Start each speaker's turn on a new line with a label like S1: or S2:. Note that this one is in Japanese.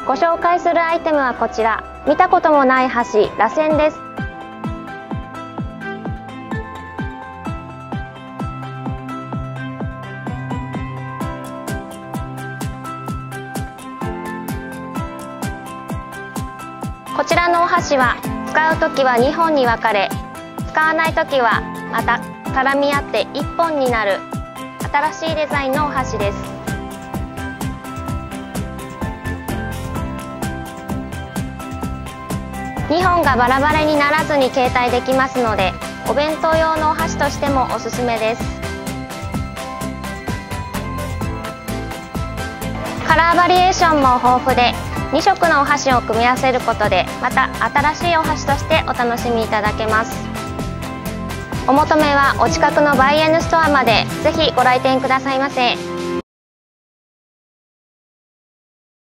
S1: ご紹介するアイテムはこちら、見たこともない箸、螺旋です。こちらのお箸は使うときは2本に分かれ、使わないときはまた絡み合って1本になる新しいデザインのお箸です。2本がバラバラにならずに携帯できますので、お弁当用のお箸としてもおすすめです。カラーバリエーションも豊富で、2色のお箸を組み合わせることでまた新しいお箸としてお楽しみいただけます。お求めはお近くのバイエヌストアまでぜひご来店くださいませ。